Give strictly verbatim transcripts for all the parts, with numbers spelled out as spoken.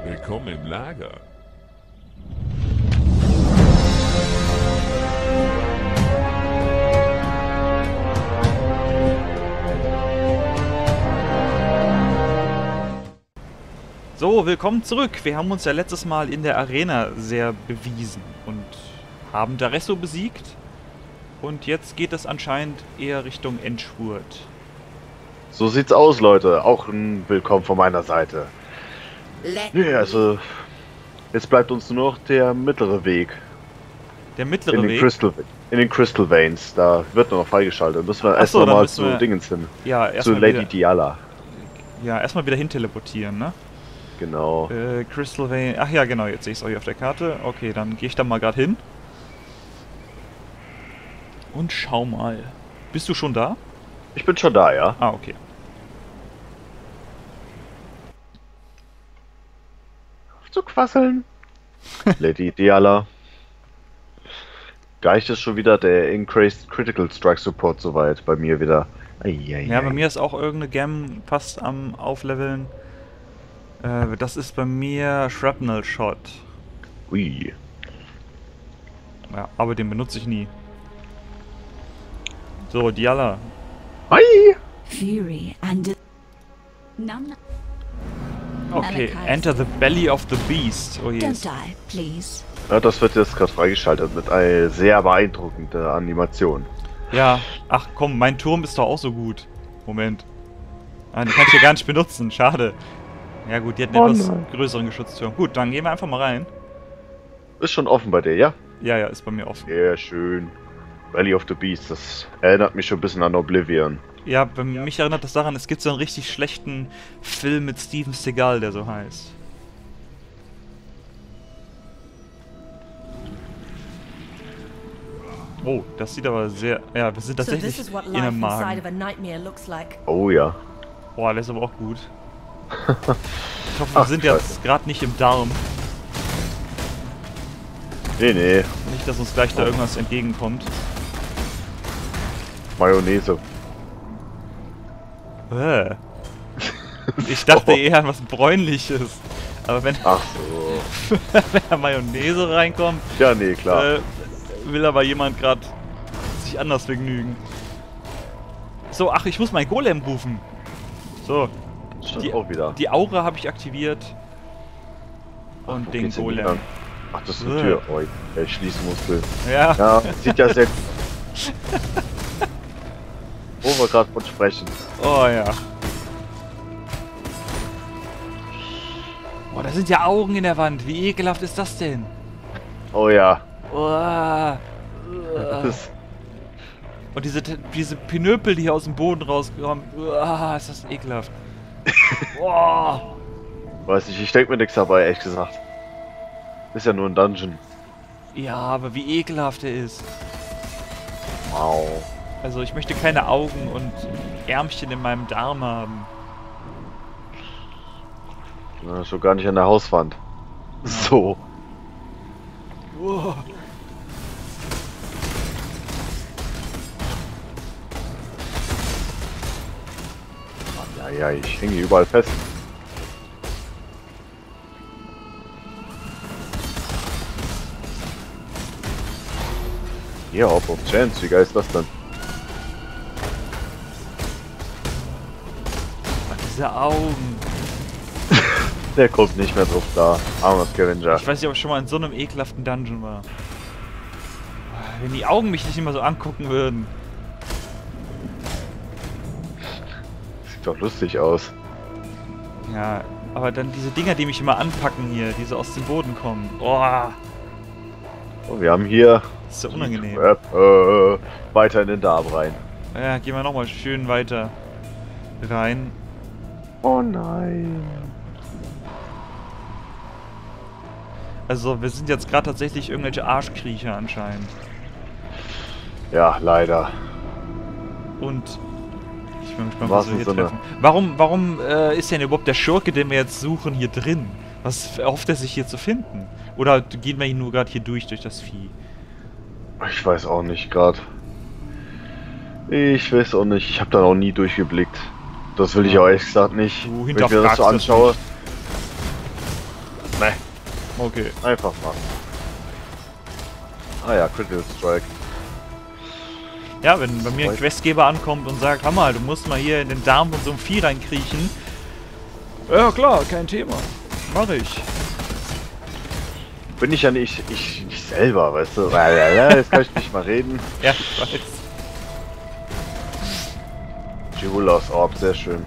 Willkommen im Lager. So, willkommen zurück. Wir haben uns ja letztes Mal in der Arena sehr bewiesen und haben D'Aresso besiegt. Und jetzt geht es anscheinend eher Richtung Endspurt. So sieht's aus, Leute. Auch ein Willkommen von meiner Seite. Nee, also jetzt bleibt uns nur noch der mittlere Weg. Der mittlere in den Weg? Crystal, in den Crystal Veins. Da wird nur noch freigeschaltet. Müssen wir Ach erst so, noch dann mal müssen zu wir- Dingens hin. Ja, erst Zu mal Lady wieder, Diala. ja, erstmal wieder hin teleportieren, ne? Genau. Äh, Crystal Vein. Ach ja, genau, jetzt sehe ich es auch hier auf der Karte. Okay, dann gehe ich da mal gerade hin. Und schau mal. Bist du schon da? Ich bin schon da, ja. Ah, okay. Zu quasseln. Lady Diala. Gleich ist schon wieder der Increased Critical Strike Support soweit bei mir wieder. Eieiei. Ja, bei mir ist auch irgendeine Gem fast am Aufleveln. Äh, das ist bei mir Shrapnel Shot. Ui. Ja, aber den benutze ich nie. So, Diala. Hi. Fury and none. Okay, Malachi. enter the belly of the beast. Oh Don't jeez. die, please. Ja, das wird jetzt gerade freigeschaltet mit einer sehr beeindruckenden Animation. Ja, ach komm, mein Turm ist doch auch so gut. Moment. Ah, den kann ich ja gar nicht benutzen, schade. Ja gut, die hat einen Oh etwas nein. größeren Geschützturm. Gut, dann gehen wir einfach mal rein. Ist schon offen bei dir, ja? Ja, ja, ist bei mir offen. Sehr schön. Valley of the Beast, das erinnert mich schon ein bisschen an Oblivion. Ja, bei mich erinnert das daran, es gibt so einen richtig schlechten Film mit Steven Seagal, der so heißt. Oh, das sieht aber sehr... Ja, wir sind So this tatsächlich is what in life einem inside Magen. of a nightmare looks like. Oh ja. Boah, der ist aber auch gut. Ich hoffe, wir Ach, sind Scheiße. jetzt gerade nicht im Darm. Nee, nee. Nicht, dass uns gleich da Oh. irgendwas entgegenkommt. Mayonnaise. Äh. Ich dachte Oh. eher an was Bräunliches. Aber wenn, Ach so. wenn da Mayonnaise reinkommt, Ja, nee, klar. äh, will aber jemand gerade sich anders vergnügen. So, ach, ich muss meinen Golem rufen. So, Stimmt die- auch wieder. die Aura habe ich aktiviert. Und Wo den geht's denn Golem. lang? Ach, das ist eine Äh. Tür. Oh, der Schließmuskel. Ja. Ja, sieht ja sehr gut. Wo wir gerade von sprechen. Oh ja. Oh, da sind ja Augen in der Wand. Wie ekelhaft ist das denn? Oh ja. Oh. Das, Und diese, diese Pinöpel, die hier aus dem Boden rauskommen. Uah, ist das ekelhaft. Oh. weiß ich, ich denke mir nichts dabei, ehrlich gesagt. Ist ja nur ein Dungeon. Ja, aber wie ekelhaft er ist. Wow. Also ich möchte keine Augen und Ärmchen in meinem Darm haben. Na, schon gar nicht an der Hauswand. So. Oh. Ja, ja, ich hänge hier überall fest. Ja, Hop of Chance, wie geil ist das denn? Diese Augen. Der kommt nicht mehr drauf da. Armer Scavenger. Ich weiß nicht, ob ich schon mal in so einem ekelhaften Dungeon war. Wenn die Augen mich nicht immer so angucken würden. Sieht doch lustig aus. Ja, aber dann diese Dinger, die mich immer anpacken hier, die so aus dem Boden kommen. Oh, Oh, wir haben hier das ist so unangenehm. äh, äh, weiter in den Darm rein. Ja, gehen wir nochmal schön weiter rein. Oh nein. Also wir sind jetzt gerade tatsächlich irgendwelche Arschkriecher anscheinend. Ja, leider. Und ich bin gespannt, Was was wir hier ist so eine- treffen. Warum, warum äh, ist denn überhaupt der Schurke, den wir jetzt suchen, hier drin? Was erhofft er sich hier zu finden? Oder gehen wir ihn nur gerade hier durch, durch das Vieh? Ich weiß auch nicht gerade. Ich weiß auch nicht. Ich habe da noch nie durchgeblickt. Das will ich auch ehrlich gesagt nicht. Du Wenn ich mir das hinterfragst so das anschaue. nicht. Ne, Okay. einfach mal. Ah ja, Critical Strike. Ja, wenn bei mir ein Questgeber ankommt und sagt, Hammer, du musst mal hier in den Darm von so einem Vieh reinkriechen. Ja klar, kein Thema. Mach ich. Bin ich ja nicht, ich nicht selber, weißt du? Jetzt kann ich nicht mal reden. Ja, ich weiß. Jewelers Orb, sehr schön.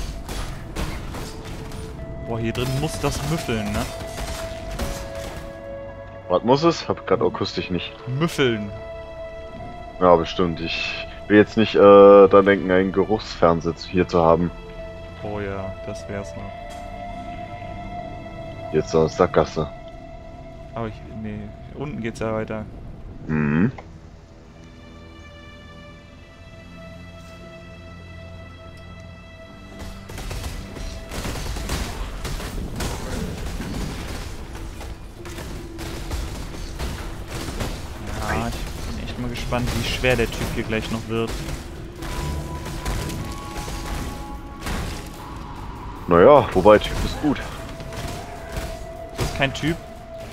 Boah, hier drin muss das müffeln, ne? Was muss es? Hab grad akustisch nicht. Müffeln. Ja, bestimmt. Ich will jetzt nicht äh, dran denken, einen Geruchsfernseher hier zu haben. Oh ja, das wär's noch. Jetzt so eine Sackgasse. Aber ich, nee, unten geht's ja weiter. Mhm. Ja, ich bin echt mal gespannt, wie schwer der Typ hier gleich noch wird. Naja, wobei, Typ ist gut. Das ist kein Typ.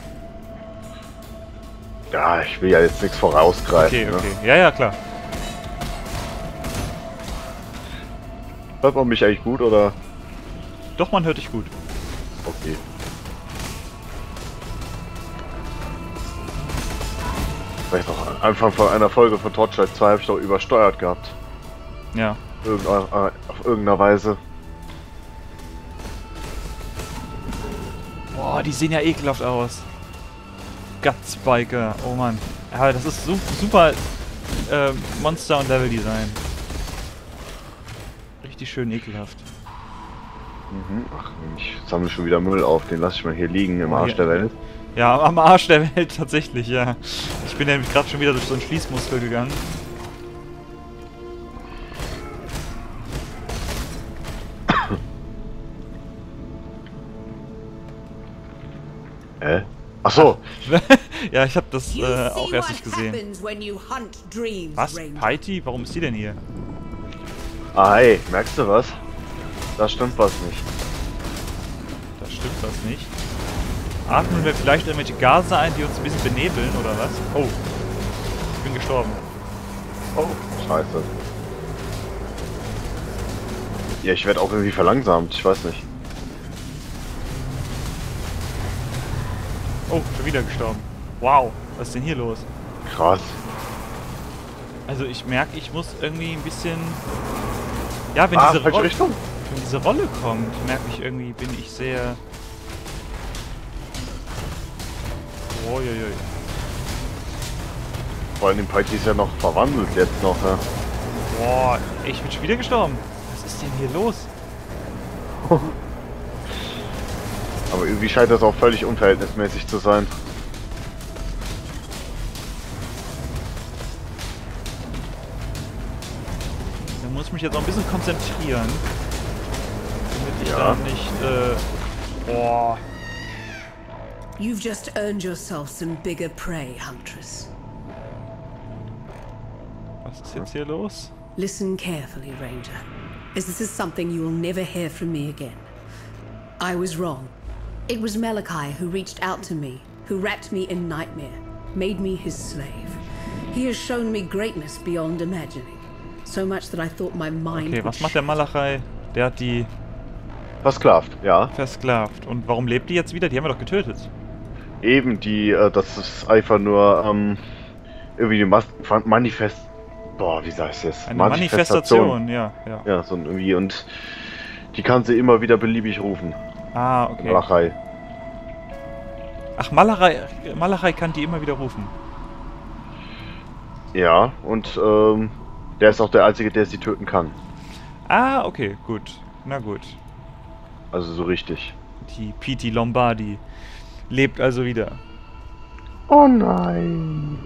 Ja, ich will ja jetzt nichts vorausgreifen. Okay, okay. Ne? Ja, ja, klar. Hört man mich eigentlich gut, oder? Doch, man hört dich gut. Okay. Vielleicht noch am Anfang von einer Folge von Torchlight zwei habe ich doch übersteuert gehabt. Ja. Irgendeiner, äh, auf irgendeiner Weise. Boah, die sehen ja ekelhaft aus. Gutspiker, oh Mann. Ja, das ist su super äh, Monster- und Level-Design. Richtig schön ekelhaft. Mhm. Ach, ich sammle schon wieder Müll auf, den lasse ich mal hier liegen im Oh, Arsch ja. der Welt. Ja, am Arsch der Welt tatsächlich, ja. Ich bin nämlich gerade schon wieder durch so einen Schließmuskel gegangen. Hä? Ach so. Ja, ich habe das äh, auch erst nicht gesehen. Was? Piety? Warum ist die denn hier? Ah, hey, merkst du was? Da stimmt was nicht. Da stimmt was nicht. Atmen wir vielleicht irgendwelche Gase ein, die uns ein bisschen benebeln, oder was? Oh. Ich bin gestorben. Oh, scheiße. Ja, ich werde auch irgendwie verlangsamt, ich weiß nicht. Oh, schon wieder gestorben. Wow, was ist denn hier los? Krass. Also ich merke, ich muss irgendwie ein bisschen... Ja, wenn Ah, diese, falsche Rolle, Richtung? wenn diese Rolle kommt, merke ich irgendwie, bin ich sehr... Oh, je, je. Vor allem den Piety ist ja noch verwandelt jetzt noch, ja. Boah, ich bin schon wieder gestorben. Was ist denn hier los? Aber irgendwie scheint das auch völlig unverhältnismäßig zu sein. Da muss ich mich jetzt auch ein bisschen konzentrieren. Damit ich Ja. da nicht, äh... Boah. You've just earned yourself some bigger prey, Huntress. Was ist jetzt hier los? Listen carefully, Ranger, as this is something you will never hear from me again. I was wrong. It was Malachi who reached out to me, who wrapped me in nightmare, made me his slave. He has shown me greatness beyond imagining, so much that I thought my mind Okay, would was macht der Malachai? Der hat die Versklavt, ja. versklavt. Und warum lebt die jetzt wieder? Die haben wir doch getötet. Eben die, äh, das ist einfach nur, ähm, irgendwie die Mas Manifest... Boah, wie sag ich das? Eine Manifestation, ja, ja. Ja, so irgendwie, und die kann sie immer wieder beliebig rufen. Ah, okay. Malachai. Ach, Malachai, Malachai kann die immer wieder rufen. Ja, und ähm, der ist auch der Einzige, der sie töten kann. Ah, okay, gut. Na gut. Also so richtig. Die Piti Lombardi lebt also wieder. Oh nein.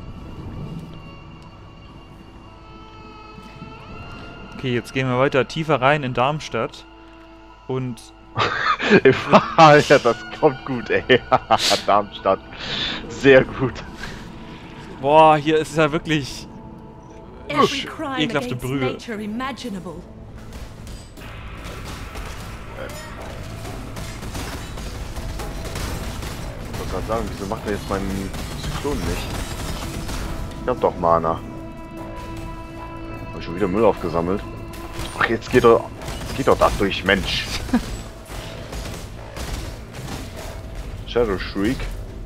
Okay, jetzt gehen wir weiter tiefer rein in Darmstadt. Und... Ja, das kommt gut, ey. Darmstadt. Sehr gut. Boah, hier ist ja wirklich... Every crime ekelhafte against Brühe. nature imaginable. wollte gerade sagen, wieso macht er jetzt meinen Zyklon nicht? Ich hab doch Mana. Hab ich schon wieder Müll aufgesammelt. Ach, jetzt geht doch, jetzt geht doch das durch, Mensch. Shadow Shriek.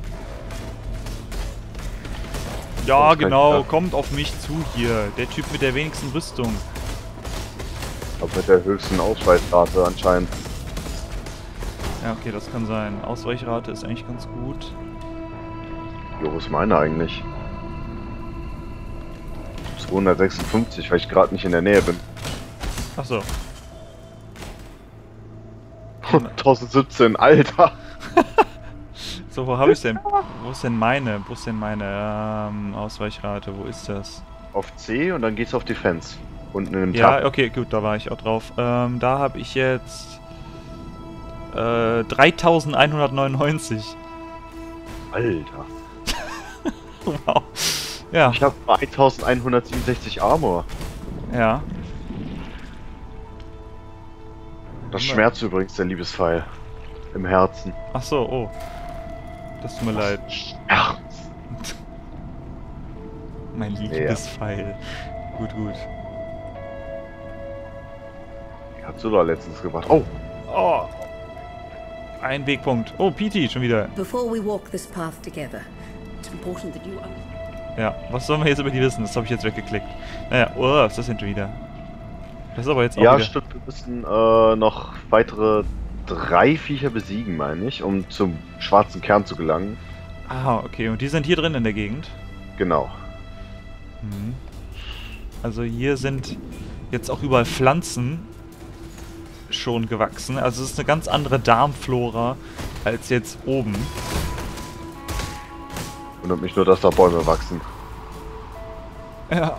Ja, Das kann genau, ich- kommt auf mich zu hier. Der Typ mit der wenigsten Rüstung. Aber mit der höchsten Ausweisrate anscheinend. Ja, okay, das kann sein. Ausweichrate ist eigentlich ganz gut. Jo, wo ist meine eigentlich? zweihundertsechsundfünfzig, weil ich gerade nicht in der Nähe bin. Achso. tausendsiebzehn, Alter! So, wo habe ich denn? Wo ist denn meine? Wo ist denn meine ähm, Ausweichrate? Wo ist das? Auf C und dann geht's auf Defense. Unten in dem Ja, Tab. okay, gut, da war ich auch drauf. Ähm, da habe ich jetzt äh, dreitausendeinhundertneunundneunzig. Alter. Wow. Ja, Ich habe eintausendeinhundertsiebenundsechzig Armor. ja. Das schmerzt übrigens der Liebespfeil. Im Herzen. Ach so, oh. Das tut mir leid. Ja. Mein Liebespfeil. Gut, gut. Die hat Sula letztens gebracht. Oh! Oh. Ein Wegpunkt. Oh, P T schon wieder. Before we walk this path together, it's important that you understand. Ja, was sollen wir jetzt über die wissen? Das habe ich jetzt weggeklickt. Naja, oh, was ist das denn schon wieder? Das ist aber jetzt auch Ja, wieder... stimmt. Wir müssen äh, noch weitere drei Viecher besiegen, meine ich, um zum schwarzen Kern zu gelangen. Ah, okay. Und die sind hier drin in der Gegend? Genau. Mhm. Also hier sind jetzt auch überall Pflanzen schon gewachsen. Also es ist eine ganz andere Darmflora als jetzt oben. Wundert mich nur, dass da Bäume wachsen. Ja. Er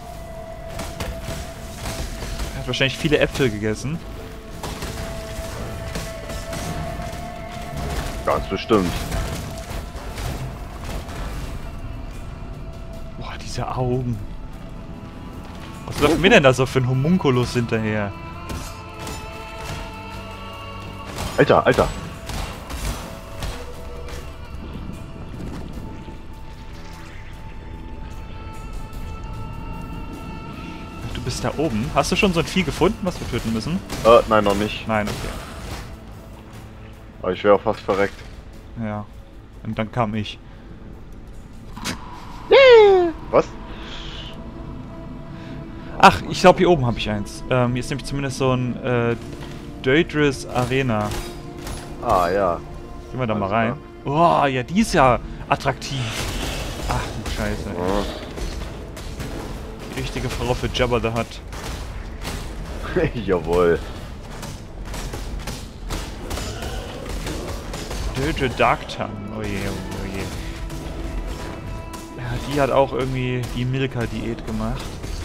hat wahrscheinlich viele Äpfel gegessen. Ganz bestimmt. Boah, diese Augen. Was läuft mir denn da so für ein Homunculus hinterher? Alter, Alter. Du bist da oben. Hast du schon so ein Vieh gefunden, was wir töten müssen? Äh, nein, noch nicht. Nein, okay. Aber ich wäre auch fast verreckt. Ja. Und dann kam ich. Was? Ach, ich glaube hier oben habe ich eins. Ähm, hier ist nämlich zumindest so ein äh, Daedrus Arena. Ah, ja. Gehen wir da mal Alles rein. Oh, ja, die ist ja attraktiv. Ach du Scheiße. ey. Oh. Die richtige Frau für Jabba the Hutt. Jawohl. Daedra Darktongue. Oh je, oh je. Ja, die hat auch irgendwie die Milka-Diät gemacht.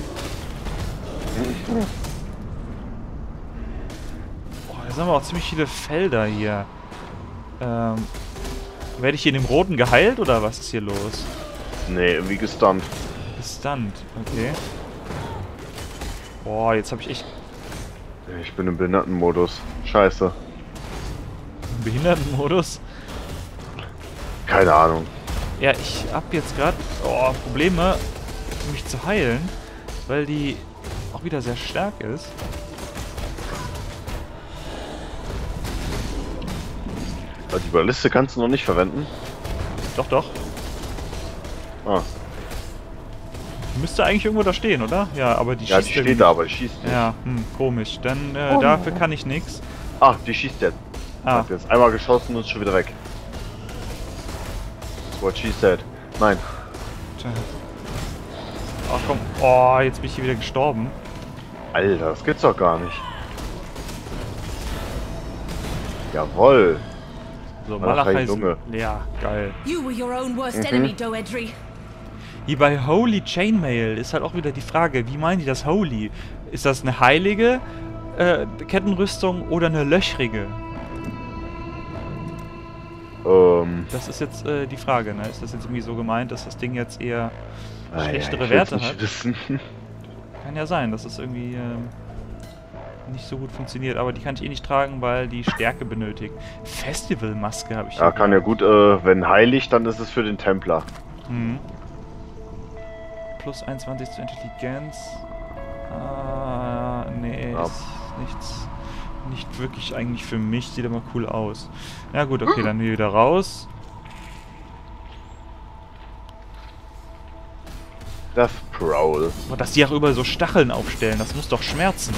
Boah, da sind aber auch ziemlich viele Felder hier. Ähm, werde ich hier in dem Roten geheilt oder was ist hier los? Nee, irgendwie gestunt. Gestunt, okay. Boah, jetzt habe ich echt Ich bin im Behindertenmodus. Scheiße. einen Behindertenmodus. Keine Ahnung. Ja, ich hab jetzt gerade oh, Probleme, mich zu heilen, weil die auch wieder sehr stark ist. Aber die Balliste kannst du noch nicht verwenden. Doch, doch. Ah. Müsste eigentlich irgendwo da stehen, oder? Ja, aber die Ja, die schießt steht irgendwie- da, aber die schießt nicht. Ja, hm, komisch. Dann äh, dafür kann ich nichts. Ah, die schießt jetzt. Ah, Hat jetzt einmal geschossen und ist schon wieder weg. That's what she said. Nein. tja. Ach komm. Oh, jetzt bin ich hier wieder gestorben. Alter, das gibt's doch gar nicht. Jawohl. So, Malachai Malachai Lunge. Ja, geil. You were your own worst Mhm. enemy, Doedri. Hier bei Holy Chainmail ist halt auch wieder die Frage, wie meinen die das Holy? Ist das eine heilige äh, Kettenrüstung oder eine löchrige? Ähm. Das ist jetzt äh, die Frage, ne? Ist das jetzt irgendwie so gemeint, dass das Ding jetzt eher ah, ja, schlechtere ich will's Werte nicht hat? wissen. Kann ja sein, dass es irgendwie ähm, nicht so gut funktioniert. Aber die kann ich eh nicht tragen, weil die Stärke benötigt. Festivalmaske habe ich Ja, kann ja gut, äh, wenn heilig, dann ist es für den Templer. Mhm. Plus einundzwanzig zur Intelligenz. Ah, nee, Ja. ist nichts. Nicht wirklich eigentlich für mich. Sieht aber cool aus. Ja gut, okay, dann wieder raus. Das Prowl. Aber dass die auch überall so Stacheln aufstellen, das muss doch schmerzen.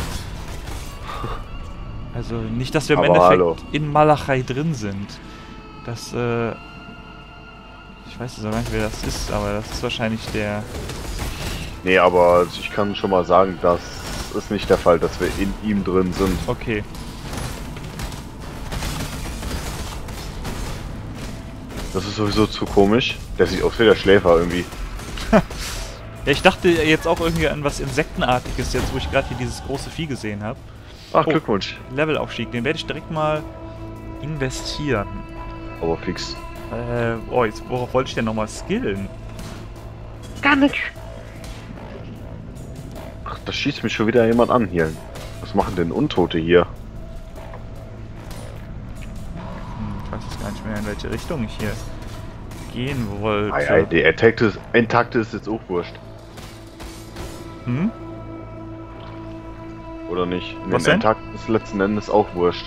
Also nicht, dass wir im Aber Endeffekt hallo. in Malachai drin sind. Das, äh... Ich weiß jetzt auch gar nicht, wer das ist, aber das ist wahrscheinlich der... Nee, aber ich kann schon mal sagen, das ist nicht der Fall, dass wir in ihm drin sind. Okay. Das ist sowieso zu komisch. Der sieht aus wie der Schläfer irgendwie. Ja, ich dachte jetzt auch irgendwie an was Insektenartiges, jetzt wo ich gerade hier dieses große Vieh gesehen habe. Ach, Oh. Glückwunsch. Levelaufstieg, den werde ich direkt mal investieren. Aber fix. Äh, oh, jetzt, worauf wollte ich denn nochmal skillen? Ach, da schießt mich schon wieder jemand an hier. Was machen denn Untote hier? Hm, ich weiß jetzt gar nicht mehr, in welche Richtung ich hier gehen wollte. Ah, ja, die Intakte, Intakte ist jetzt auch wurscht. Hm? Oder nicht? In Was den denn? Intakten ist letzten Endes auch wurscht.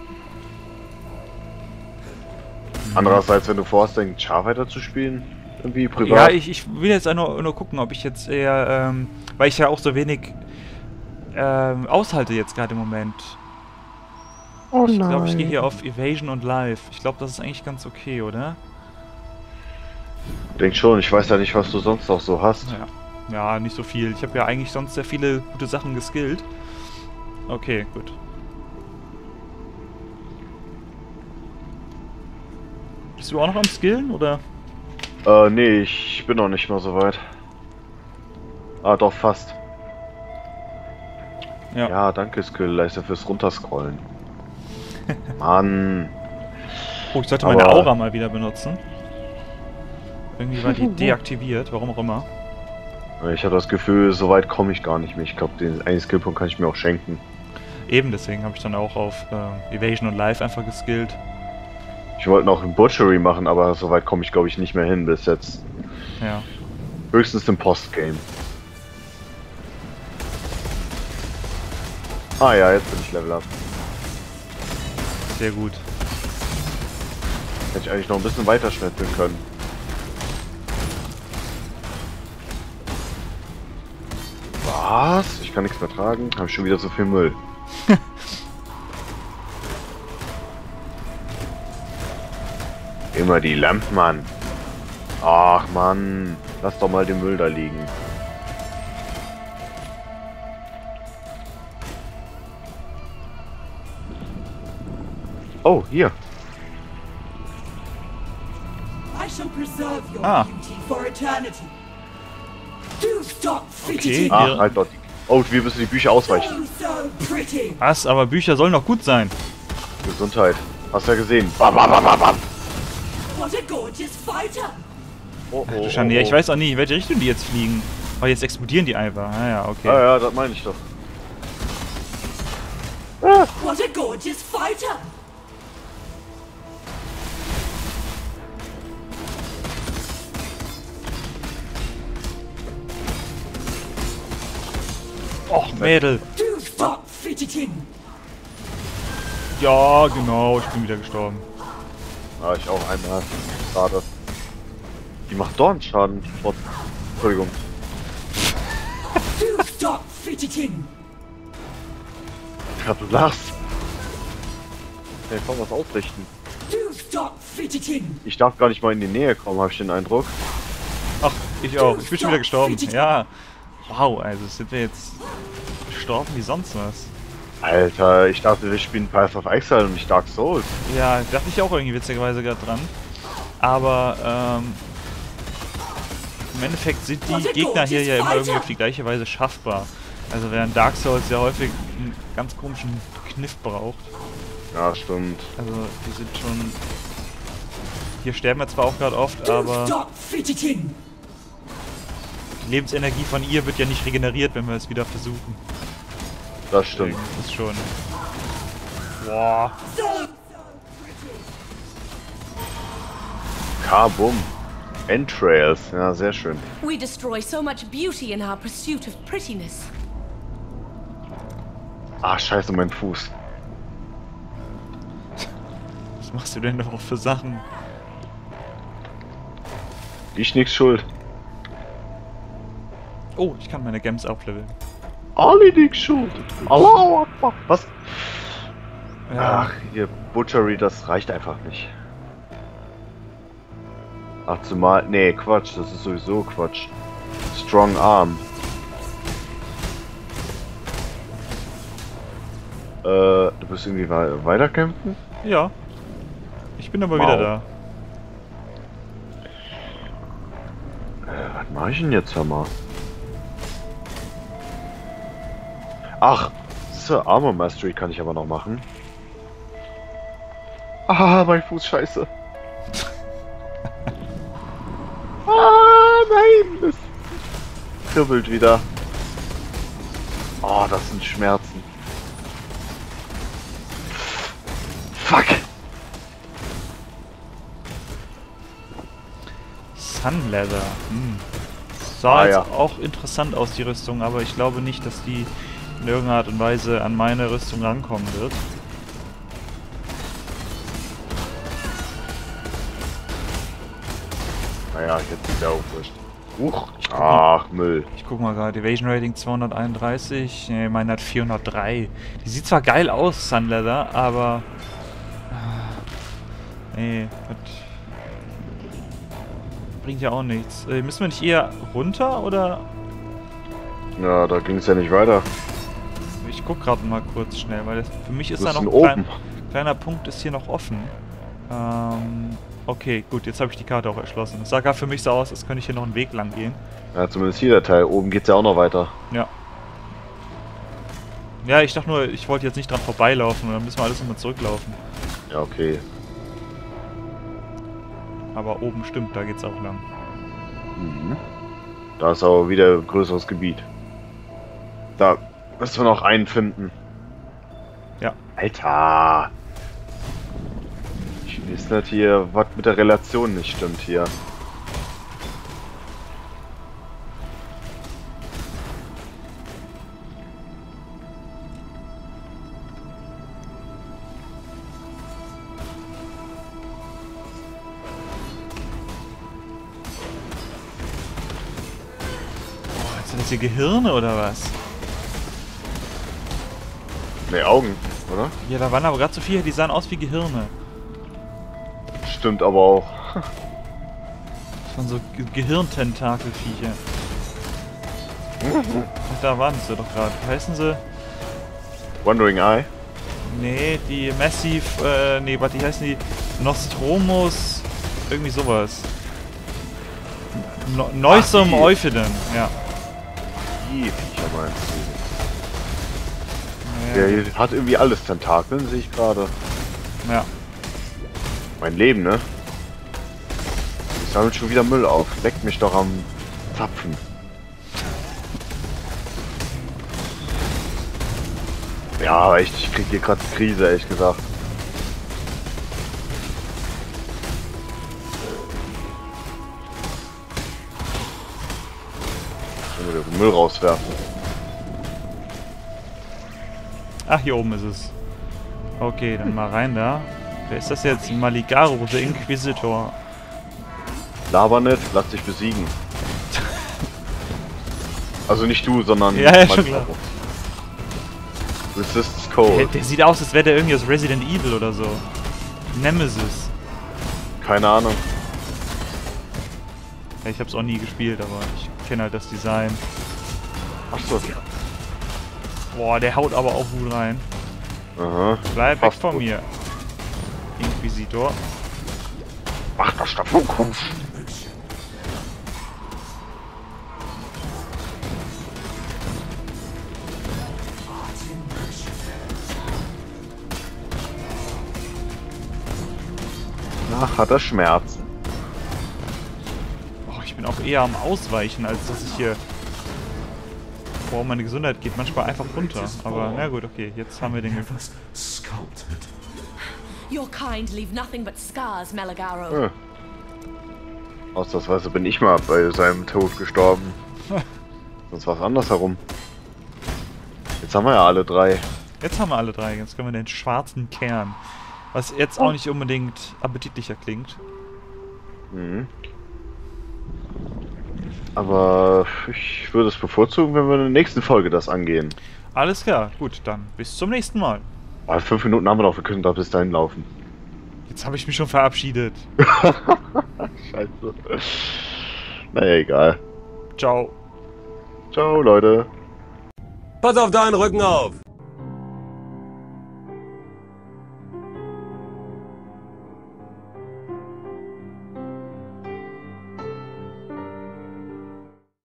Andererseits, wenn du vorhast, den Char weiter zu spielen, irgendwie privat. Ja, ich, ich will jetzt nur, nur gucken, ob ich jetzt eher, ähm, weil ich ja auch so wenig ähm, aushalte jetzt gerade im Moment. oh Ich glaube, ich gehe hier auf Evasion und Live. Ich glaube, das ist eigentlich ganz okay, oder? Denk schon, ich weiß ja nicht, was du sonst noch so hast. Ja. Ja, nicht so viel. Ich habe ja eigentlich sonst sehr viele gute Sachen geskillt. Okay, gut. Bist du auch noch am Skillen, oder? Äh, nee, ich bin noch nicht mal so weit. Ah, doch, fast. Ja. Ja, danke, Skill-Leiste fürs Runterscrollen. Mann. Oh, ich sollte meine Aber- Aura mal wieder benutzen. Irgendwie war die deaktiviert, warum auch immer. Ich habe das Gefühl, so weit komme ich gar nicht mehr. Ich glaube, den einen Skillpunkt kann ich mir auch schenken. Eben, deswegen habe ich dann auch auf äh, Evasion und Live einfach geskillt. Ich wollte noch ein Butchery machen, aber so weit komme ich, glaube ich, nicht mehr hin bis jetzt. Ja. Höchstens im Postgame. Ah ja, jetzt bin ich Level Up. Sehr gut. Hätte ich eigentlich noch ein bisschen weiter schmetzeln können. Was? Ich kann nichts mehr tragen? Habe ich schon wieder so viel Müll. Immer die Lampen an. Ach Mann, lass doch mal den Müll da liegen. Oh, hier. I shall preserve your Ah. beauty for eternity. Do stop Okay. fidgeting. Ah, Hier. halt dort. Oh, wir müssen die Bücher ausweichen. So, so pretty. Was? Aber Bücher sollen doch gut sein. Gesundheit. Hast ja gesehen. Bam, bam, bam, bam, bam. What a gorgeous fighter. Oh, Ach oh, du Schande, ja, oh, ich weiß auch nicht, in welche Richtung die jetzt fliegen. Aber jetzt explodieren die einfach. Ah ja, okay. Ah ja, das meine ich doch. What a gorgeous fighter. Och, Mädel. Do stop fidgeting. Ja, genau, ich bin wieder gestorben. Ah, ich auch einmal. Schade. Die macht Dornschaden. Trotz. Entschuldigung. Do stop fidgeting. Ja, du lachst. Hey, komm, was ausrichten. Do stop fidgeting. Ich darf gar nicht mal in die Nähe kommen, habe ich den Eindruck. Ach, ich auch. Ich bin schon wieder gestorben. Ja. Wow, also sind wir jetzt gestorben wie sonst was. Alter, ich dachte, wir spielen Path of Exile und nicht Dark Souls. Ja, dachte ich auch irgendwie witzigerweise gerade dran. Aber, ähm... im Endeffekt sind die Gegner hier ja immer irgendwie auf die gleiche Weise schaffbar. Also während Dark Souls ja häufig einen ganz komischen Kniff braucht. Ja, stimmt. Also die sind schon... Hier sterben wir zwar auch gerade oft, Do aber stop fidgeting. die Lebensenergie von ihr wird ja nicht regeneriert, wenn wir es wieder versuchen. Das stimmt. Das ist schon... Boah. Kabum. Entrails. Ja, sehr schön. We destroy so much beauty in our pursuit of prettiness. Ah, scheiße, mein Fuß. Was machst du denn doch für Sachen? Ich nix schuld. Oh, ich kann meine Gems aufleveln. Ali nix schuld. Allahu Akbar. Was? Ja. Ach, hier, Butchery, das reicht einfach nicht. Ach, zumal... Nee, Quatsch, das ist sowieso Quatsch. Strong Arm. Äh, du wirst irgendwie we weiterkämpfen? Ja. Ich bin aber Wow. wieder da. Äh, was mach ich denn jetzt, Hammer? Ach, Sir Armor Mastery kann ich aber noch machen. Ah, mein Fuß, scheiße. Ah, nein, das kribbelt wieder. Oh, das sind Schmerzen. Fuck. Sunleather. Hm. Sah Ah, jetzt ja. auch interessant aus, die Rüstung, aber ich glaube nicht, dass die in irgendeiner Art und Weise an meine Rüstung rankommen wird. Naja, jetzt ist ja auch wurscht. Huch. Ach, Müll. Ich guck mal gerade, Evasion Rating zweihunderteinunddreißig, nee, meine hat vierhundertdrei. Die sieht zwar geil aus, Sunleather, aber... ah, nee, das bringt ja auch nichts. Äh, müssen wir nicht eher runter, oder? Ja, da ging es ja nicht weiter. Ich guck gerade mal kurz schnell, weil das, für mich ist Wir da noch sind ein klein, oben. kleiner Punkt ist hier noch offen. Ähm, okay, gut, jetzt habe ich die Karte auch erschlossen. Es sah gerade für mich so aus, als könnte ich hier noch einen Weg lang gehen. Ja, zumindest hier der Teil. Oben geht's ja auch noch weiter. Ja. Ja, ich dachte nur, ich wollte jetzt nicht dran vorbeilaufen, und dann müssen wir alles immer zurücklaufen. Ja, okay. Aber oben stimmt, da geht's auch lang. Mhm. Da ist aber wieder ein größeres Gebiet. Da müssen wir noch einen finden. Ja. Alter! Ich weiß nicht hier, was mit der Relation nicht stimmt hier. Sind das hier Gehirne oder was? Ne, Augen, oder? Ja, da waren aber gerade so viele, die sahen aus wie Gehirne. Stimmt aber auch. Das waren so Ge Gehirntentakelviecher. Ach, da waren sie doch gerade. Wie heißen sie? Wandering Eye? Nee, die Massive, äh, nee, warte, die heißen die Nostromus, irgendwie sowas. No Noisome die. Euphidem, ja. Die Viecher meinst du? Ja, Der hier hat irgendwie alles Tentakeln, sehe ich gerade. ja. Mein Leben, ne? Ich sammle schon wieder Müll auf. Leckt mich doch am Zapfen. Ja, echt, ich krieg hier gerade Krise, ehrlich gesagt. Ich will den Müll rauswerfen. Ach, hier oben ist es. Okay, dann mal rein da. Wer ist das jetzt? Maligaro, der Inquisitor. Laber nicht, lass dich besiegen. Also nicht du, sondern... Ja, ja, schon klar. Resistance Der, Cold. der sieht aus, als wäre der irgendwie aus Resident Evil oder so. Nemesis. Keine Ahnung. Ja, ich hab's auch nie gespielt, aber ich kenne halt das Design. Achso. Boah, der haut aber auch gut rein. Aha. Bleib weg Fast von gut. mir. Inquisitor. Ach, das der Zukunft. Ach, hat er Schmerzen. Oh, ich bin auch eher am Ausweichen, als dass ich hier Boah, meine Gesundheit geht manchmal einfach runter. Aber na gut, okay, jetzt haben wir den Never sculpted. Your kind leave nothing but scars, Melagaro. Ja. Ausnahmsweise bin ich mal bei seinem Tod gestorben. Sonst war es andersherum. Jetzt haben wir ja alle drei. Jetzt haben wir alle drei. Jetzt können wir den schwarzen Kern. Was jetzt auch nicht unbedingt appetitlicher klingt. Mhm. Aber ich würde es bevorzugen, wenn wir in der nächsten Folge das angehen. Alles klar, gut, dann bis zum nächsten Mal. Aber fünf Minuten haben wir noch, wir können da bis dahin laufen. Jetzt habe ich mich schon verabschiedet. Scheiße. Naja, egal. Ciao. Ciao, Leute. Pass auf deinen Rücken auf!